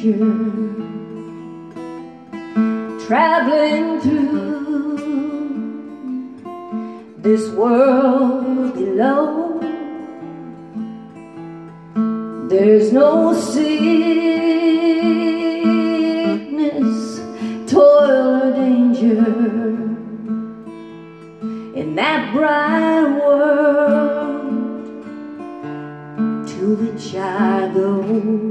stranger, traveling through this world below. There's no sickness, toil or danger in that bright world to which I go.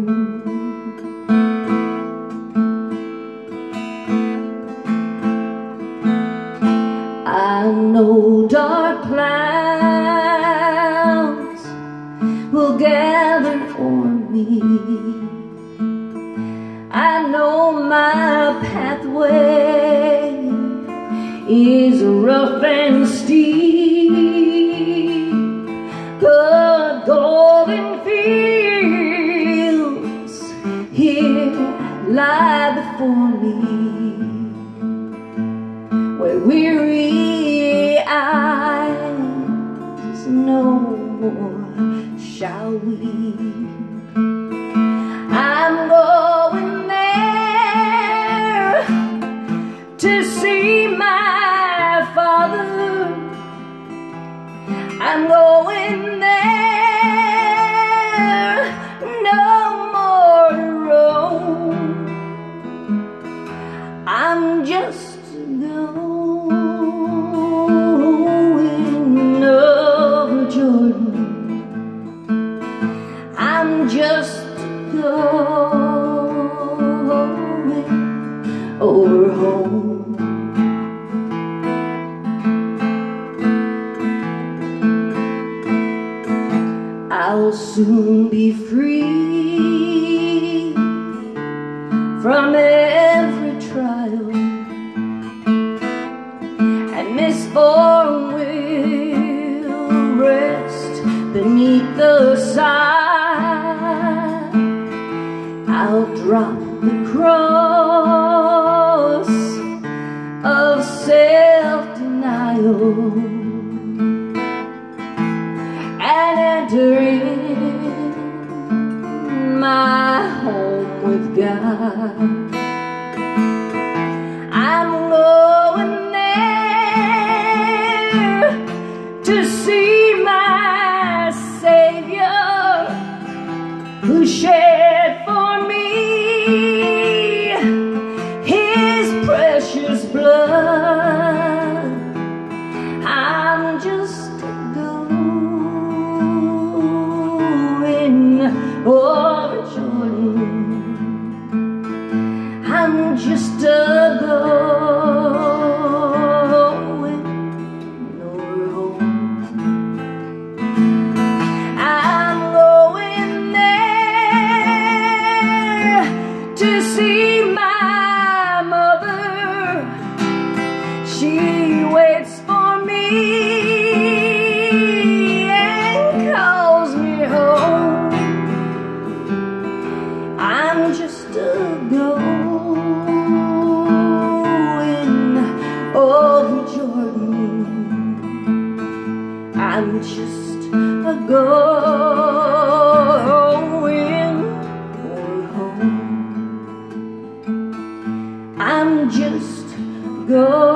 I know dark clouds will gather for me. I know my pathway is rough and steep, but golden fields here lie before me, where weary eyes no more shall weep. I'm going there to see my Father. I'm going there no more to roam. I'm just going over Jordan. I'm just going over home. I'll soon be free from every trial, and misfortune will rest beneath the side. I'll drop the cross of self-denial and enter in my home with God. I'm going there to see my Savior, who shed for me His precious blood. I'm just going over Jordan. I'm just going over home. I'm going there to see my mother. She waits for me and calls me home. I'm just going over Jordan. I'm just going over home. I'm just going